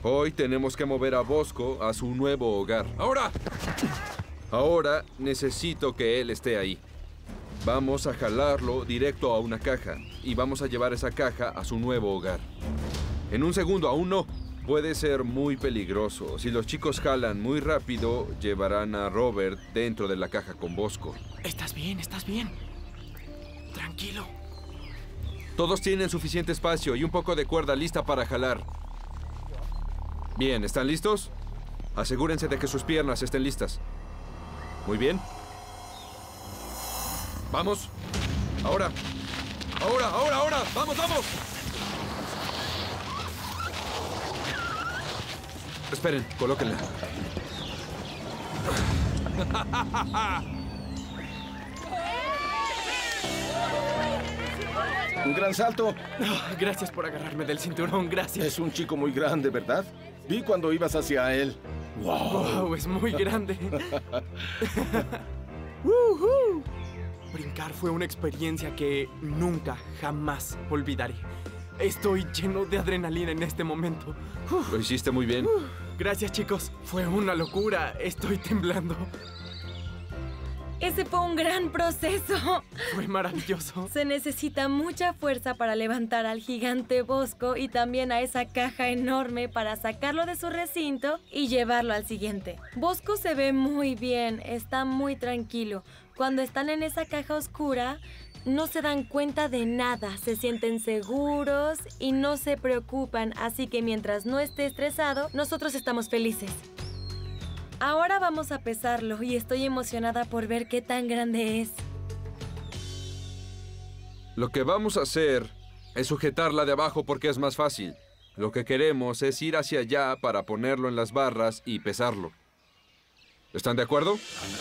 Hoy tenemos que mover a Bosco a su nuevo hogar. ¡Ahora! Ahora necesito que él esté ahí. Vamos a jalarlo directo a una caja y vamos a llevar esa caja a su nuevo hogar. En un segundo, aún no. Puede ser muy peligroso. Si los chicos jalan muy rápido, llevarán a Robert dentro de la caja con Bosco. Estás bien, estás bien. Tranquilo. Todos tienen suficiente espacio y un poco de cuerda lista para jalar. Bien, ¿están listos? Asegúrense de que sus piernas estén listas. Muy bien. ¡Vamos! ¡Ahora! ¡Ahora, ahora, ahora! ¡Vamos, vamos! Esperen, colóquenla. Un gran salto. Oh, gracias por agarrarme del cinturón, gracias. Es un chico muy grande, ¿verdad? Vi cuando ibas hacia él. ¡Wow! Es muy grande. Brincar fue una experiencia que nunca, jamás olvidaré. Estoy lleno de adrenalina en este momento. Lo hiciste muy bien. Gracias, chicos. Fue una locura. Estoy temblando. Ese fue un gran proceso. Fue maravilloso. Se necesita mucha fuerza para levantar al gigante Bosco y también a esa caja enorme para sacarlo de su recinto y llevarlo al siguiente. Bosco se ve muy bien, está muy tranquilo. Cuando están en esa caja oscura, no se dan cuenta de nada, se sienten seguros y no se preocupan, así que mientras no esté estresado, nosotros estamos felices. Ahora vamos a pesarlo y estoy emocionada por ver qué tan grande es. Lo que vamos a hacer es sujetarla de abajo porque es más fácil. Lo que queremos es ir hacia allá para ponerlo en las barras y pesarlo. ¿Están de acuerdo?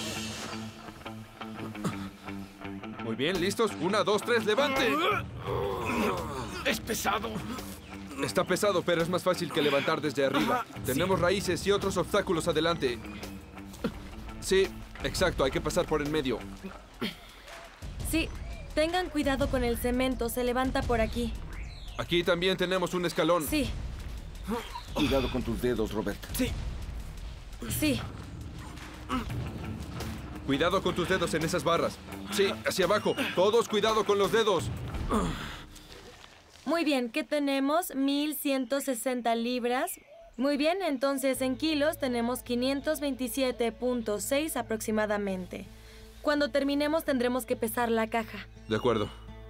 Muy bien, ¿listos? 1, 2, 3, ¡levante! Es pesado. Está pesado, pero es más fácil que levantar desde arriba. Tenemos raíces y otros obstáculos adelante. Sí, exacto, hay que pasar por en medio. Sí, tengan cuidado con el cemento, se levanta por aquí. Aquí también tenemos un escalón. Sí. Cuidado con tus dedos, Robert. Sí. Sí. Cuidado con tus dedos en esas barras. Sí, hacia abajo. Todos cuidado con los dedos. Muy bien, ¿qué tenemos? 1160 libras. Muy bien, entonces en kilos tenemos 527.6 aproximadamente. Cuando terminemos tendremos que pesar la caja. De acuerdo.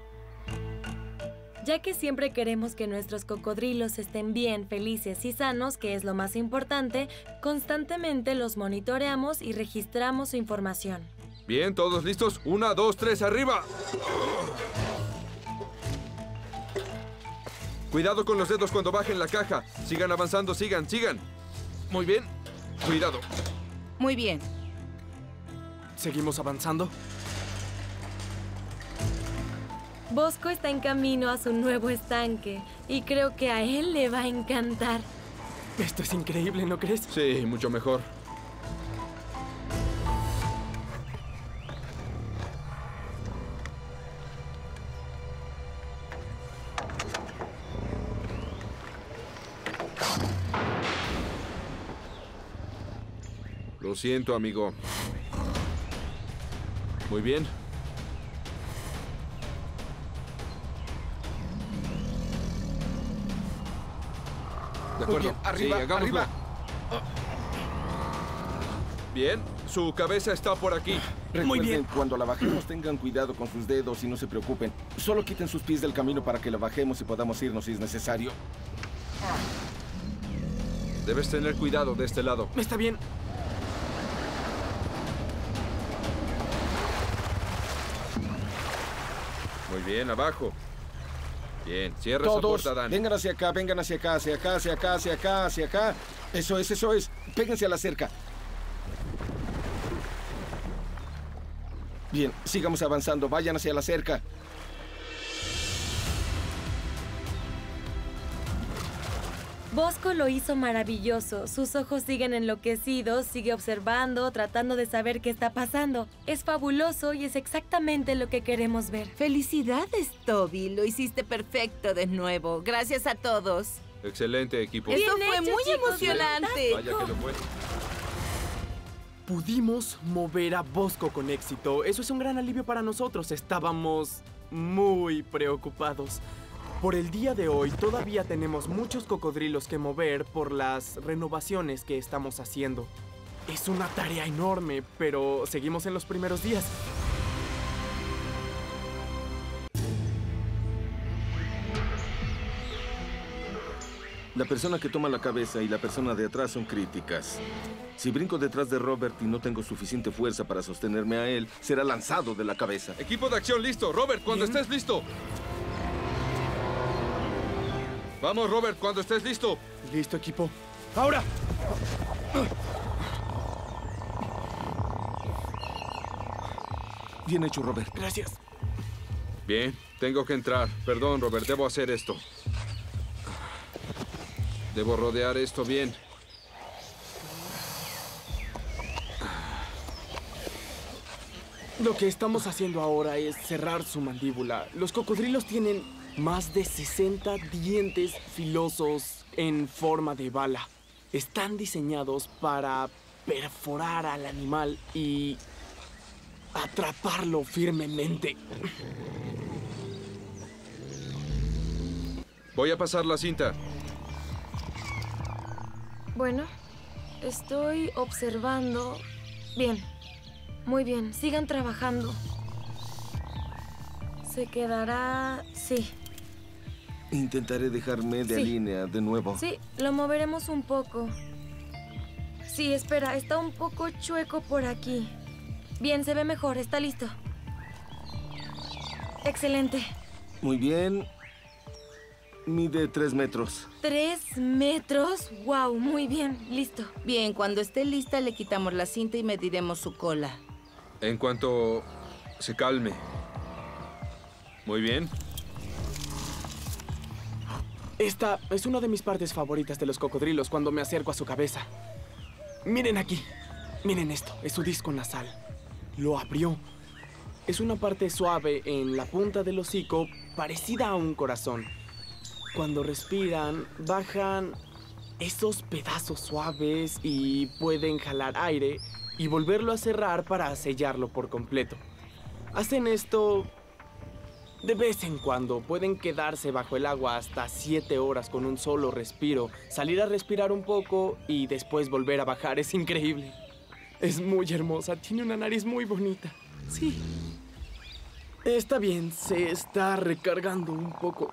Ya que siempre queremos que nuestros cocodrilos estén bien, felices y sanos, que es lo más importante, constantemente los monitoreamos y registramos su información. Bien, ¿todos listos? 1, 2, 3, ¡arriba! Cuidado con los dedos cuando bajen la caja. Sigan avanzando, sigan. Muy bien. Cuidado. Muy bien. ¿Seguimos avanzando? Bosco está en camino a su nuevo estanque y creo que a él le va a encantar. Esto es increíble, ¿no crees? Sí, mucho mejor. Lo siento, amigo. Muy bien. De acuerdo. Bien, arriba, sí, hagámoslo. arriba. Bien, su cabeza está por aquí. Muy bien. Recuerden, cuando la bajemos, tengan cuidado con sus dedos y no se preocupen. Solo quiten sus pies del camino para que la bajemos y podamos irnos si es necesario. Debes tener cuidado de este lado. Está bien. Muy bien, abajo. Bien, cierra esa Todos, puerta, Dan. vengan hacia acá, vengan hacia acá, hacia acá, hacia acá, hacia acá, hacia acá. Eso es, eso es. Péguense a la cerca. Bien, sigamos avanzando. Vayan hacia la cerca. Bosco lo hizo maravilloso. Sus ojos siguen enloquecidos, sigue observando, tratando de saber qué está pasando. Es fabuloso y es exactamente lo que queremos ver. Felicidades, Toby. Lo hiciste perfecto de nuevo. Gracias a todos. Excelente, equipo. Eso Bien fue hecho, muy chicos, emocionante. Vaya que lo fue. Pudimos mover a Bosco con éxito. Eso es un gran alivio para nosotros. Estábamos muy preocupados. Por el día de hoy todavía tenemos muchos cocodrilos que mover por las renovaciones que estamos haciendo. Es una tarea enorme, pero seguimos en los primeros días. La persona que toma la cabeza y la persona de atrás son críticas. Si brinco detrás de Robert y no tengo suficiente fuerza para sostenerme a él, será lanzado de la cabeza. Equipo de acción listo. Robert, cuando estés listo. Vamos, Robert, cuando estés listo. Listo, equipo. ¡Ahora! Bien hecho, Robert. Gracias. Bien, tengo que entrar. Perdón, Robert, debo hacer esto. Debo rodear esto bien. Lo que estamos haciendo ahora es cerrar su mandíbula. Los cocodrilos tienen más de 60 dientes filosos en forma de bala. Están diseñados para perforar al animal y atraparlo firmemente. Voy a pasar la cinta. Bueno, estoy observando. Bien, muy bien, sigan trabajando. Se quedará... Sí, Intentaré dejar media Sí. línea de nuevo. sí, lo moveremos un poco. Sí, espera, está un poco chueco por aquí. Bien, se ve mejor, está listo. Excelente. Muy bien. Mide 3 metros. 3 metros. Wow, muy bien, listo. Bien, cuando esté lista le quitamos la cinta y mediremos su cola. En cuanto se calme. Muy bien. Esta es una de mis partes favoritas de los cocodrilos cuando me acerco a su cabeza. Miren aquí. Miren esto. Es su disco nasal. Lo abrió. Es una parte suave en la punta del hocico, parecida a un corazón. Cuando respiran, bajan esos pedazos suaves y pueden jalar aire y volverlo a cerrar para sellarlo por completo. Hacen esto de vez en cuando. Pueden quedarse bajo el agua hasta 7 horas con un solo respiro, salir a respirar un poco y después volver a bajar. Es increíble. Es muy hermosa. Tiene una nariz muy bonita. Sí. Está bien. Se está recargando un poco.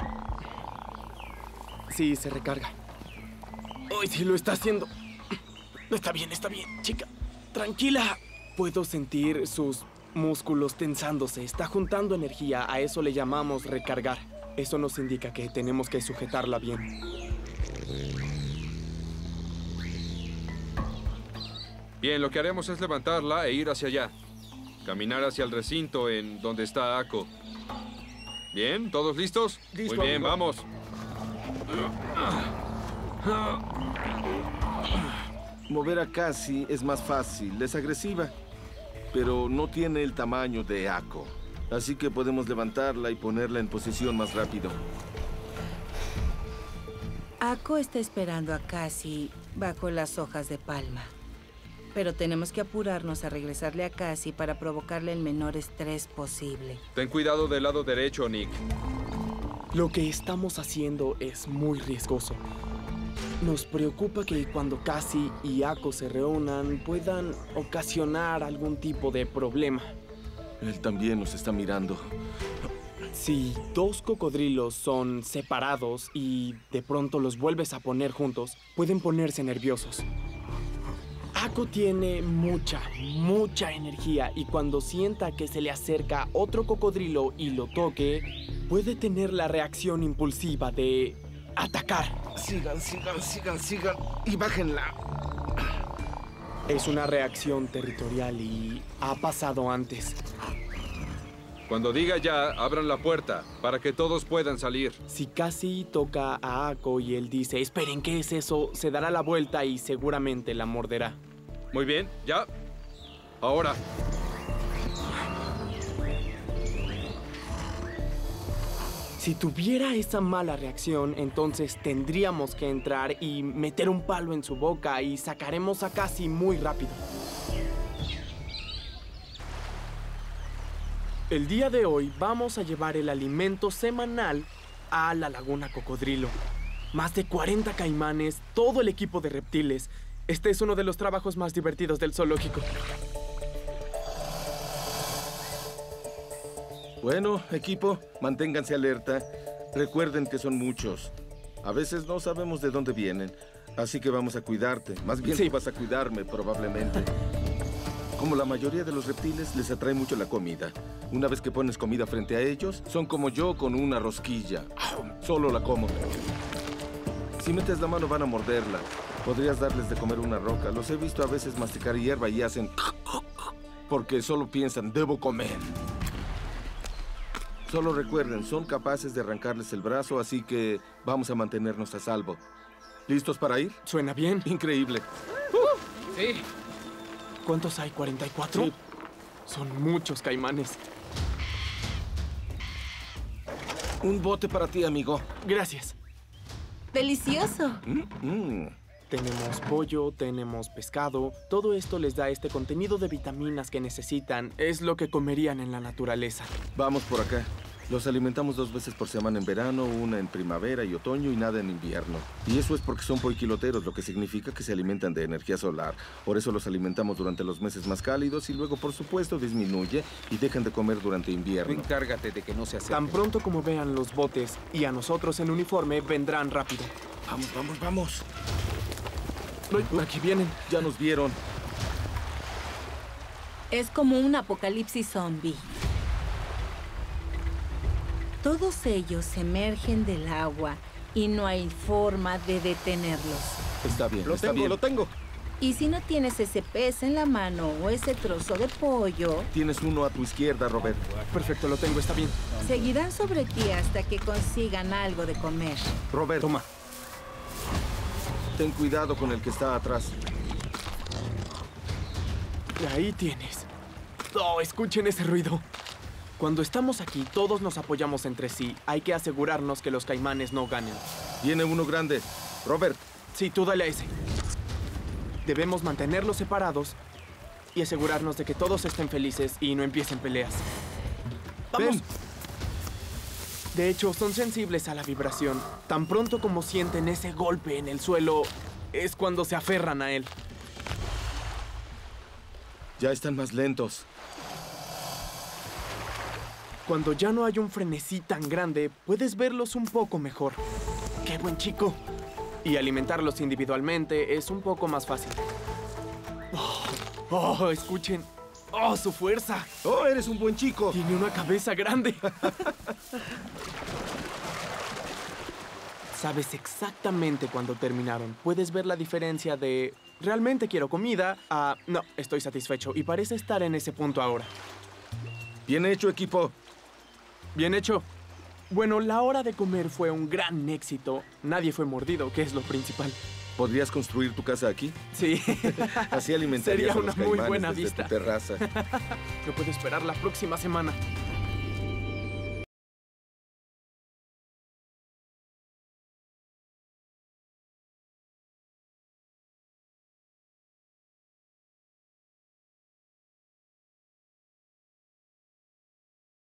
Sí, se recarga. ¡Ay, sí lo está haciendo! Está bien, chica. Tranquila. Puedo sentir sus músculos tensándose. Está juntando energía. A eso le llamamos recargar. Eso nos indica que tenemos que sujetarla bien. Bien, lo que haremos es levantarla e ir hacia allá. Caminar hacia el recinto en donde está Ako. Bien, ¿todos listos? Listo, Muy bien, amigo. vamos. Mover a Cassie es más fácil. Es agresiva, pero no tiene el tamaño de Ako. Así que podemos levantarla y ponerla en posición más rápido. Ako está esperando a Cassie bajo las hojas de palma. Pero tenemos que apurarnos a regresarle a Cassie para provocarle el menor estrés posible. Ten cuidado del lado derecho, Nick. Lo que estamos haciendo es muy riesgoso. Nos preocupa que cuando Cassie y Ako se reúnan puedan ocasionar algún tipo de problema. Él también nos está mirando. Si 2 cocodrilos son separados y de pronto los vuelves a poner juntos, pueden ponerse nerviosos. Ako tiene mucha energía y cuando sienta que se le acerca otro cocodrilo y lo toque, puede tener la reacción impulsiva de atacar. Sigan. Y bájenla. Es una reacción territorial y ha pasado antes. Cuando diga ya, abran la puerta para que todos puedan salir. Si Cassie toca a Ako y él dice, esperen, ¿qué es eso?, se dará la vuelta y seguramente la morderá. Muy bien, ya. Ahora. Si tuviera esa mala reacción, entonces tendríamos que entrar y meter un palo en su boca y sacaremos a Cassie muy rápido. El día de hoy vamos a llevar el alimento semanal a la Laguna Cocodrilo. Más de 40 caimanes, todo el equipo de reptiles. Este es uno de los trabajos más divertidos del zoológico. Bueno, equipo, manténganse alerta. Recuerden que son muchos. A veces no sabemos de dónde vienen, así que vamos a cuidarte. Más bien Sí. tú vas a cuidarme, probablemente. Como la mayoría de los reptiles, les atrae mucho la comida. Una vez que pones comida frente a ellos, son como yo con una rosquilla. Solo la como. Si metes la mano van a morderla. Podrías darles de comer una roca. Los he visto a veces masticar hierba y hacen... porque solo piensan, debo comer. Solo recuerden, son capaces de arrancarles el brazo, así que vamos a mantenernos a salvo. ¿Listos para ir? ¿Suena bien? Increíble. Sí. ¿Cuántos hay? ¿44? Sí. Son muchos caimanes. Un bote para ti, amigo. Gracias. ¡Delicioso! Tenemos pollo, tenemos pescado. Todo esto les da este contenido de vitaminas que necesitan. Es lo que comerían en la naturaleza. Vamos por acá. Los alimentamos 2 veces por semana en verano, una en primavera y otoño y nada en invierno. Y eso es porque son poiquiloteros, lo que significa que se alimentan de energía solar. Por eso los alimentamos durante los meses más cálidos y luego, por supuesto, disminuye y dejan de comer durante Tú invierno. encárgate de que no se acerque. Tan pronto como vean los botes y a nosotros en uniforme, vendrán rápido. Vamos, vamos, vamos. Ay, aquí vienen. Ya nos vieron. Es como un apocalipsis zombie. Todos ellos emergen del agua y no hay forma de detenerlos. Está bien, Lo está tengo, bien. lo tengo. Y si no tienes ese pez en la mano o ese trozo de pollo, Tienes uno a tu izquierda, Robert. Perfecto, lo tengo, está bien. seguirán sobre ti hasta que consigan algo de comer. Robert, Toma. ten cuidado con el que está atrás. Ahí tienes. Oh, escuchen ese ruido. Cuando estamos aquí, todos nos apoyamos entre sí. Hay que asegurarnos que los caimanes no ganen. Viene uno grande. Robert, Sí, tú dale a ese. Debemos mantenerlos separados y asegurarnos de que todos estén felices y no empiecen peleas. ¡Vamos! ven. De hecho, son sensibles a la vibración. Tan pronto como sienten ese golpe en el suelo, es cuando se aferran a él. Ya están más lentos. Cuando ya no hay un frenesí tan grande, puedes verlos un poco mejor. ¡Qué buen chico! Y alimentarlos individualmente es un poco más fácil. ¡Oh, escuchen! ¡Oh, su fuerza! ¡Oh, eres un buen chico! Tiene una cabeza grande. Sabes exactamente cuándo terminaron. Puedes ver la diferencia de realmente quiero comida a no, estoy satisfecho. Y parece estar en ese punto ahora. Bien hecho, equipo. Bien hecho. Bueno, la hora de comer fue un gran éxito. Nadie fue mordido, que es lo principal. ¿Podrías construir tu casa aquí? Sí. Así alimentarías Sería a los una muy caimanes buena desde vista. tu terraza. No puedo esperar la próxima semana.